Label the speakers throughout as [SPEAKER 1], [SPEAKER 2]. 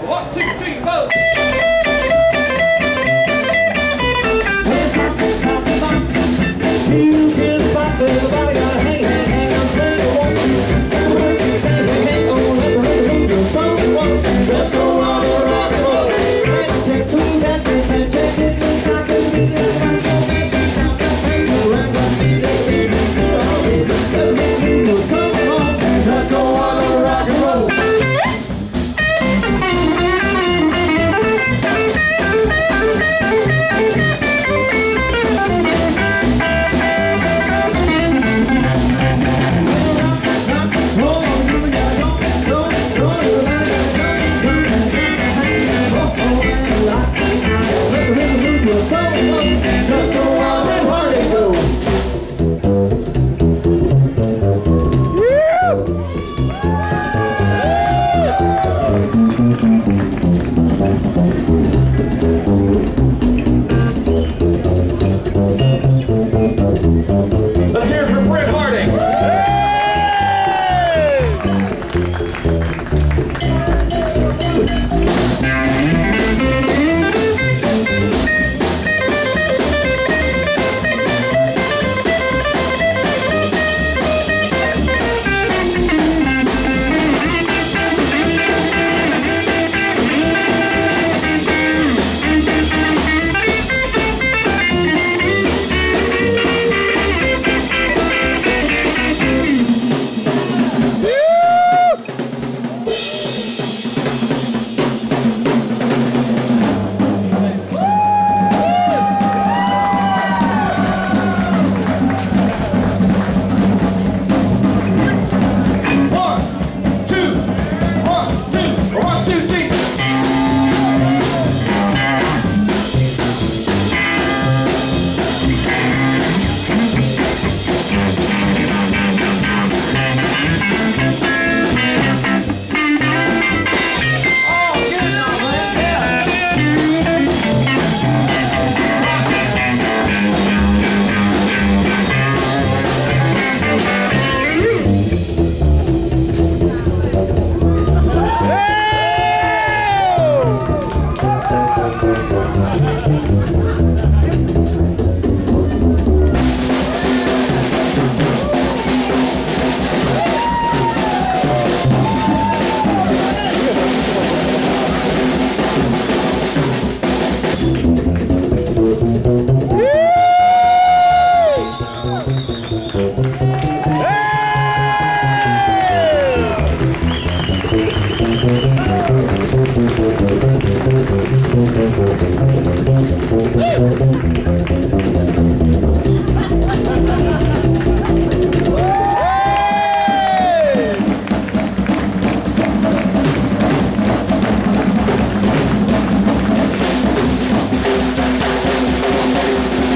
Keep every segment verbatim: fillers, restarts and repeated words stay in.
[SPEAKER 1] One, two, three, four.
[SPEAKER 2] You can pop everybody got a hang, hang, hang, I'm saying I want you. Hang, hang, hang, on, let the rhythm move your soul. Just go on and rock and roll. And take two, that thing, and take it, things I can be there. Rock your man, beat down, that thing, so rock, rock, beat, take it, let me move your soul. Just go on and rock and roll.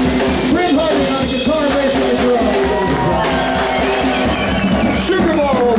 [SPEAKER 2] Super Bowl!